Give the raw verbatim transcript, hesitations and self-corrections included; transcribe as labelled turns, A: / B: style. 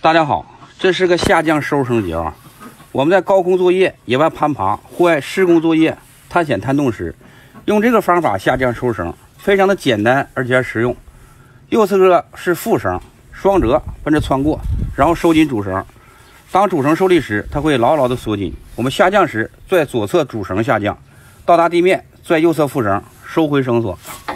A: 大家好，这是个下降收绳节啊。我们在高空作业、野外攀爬、户外施工作业、探险探洞时，用这个方法下降收绳，非常的简单而且实用。右侧是副绳，双折分着穿过，然后收紧主绳。当主绳受力时，它会牢牢的锁紧。我们下降时，拽左侧主绳下降，到达地面拽右侧副绳，收回绳索。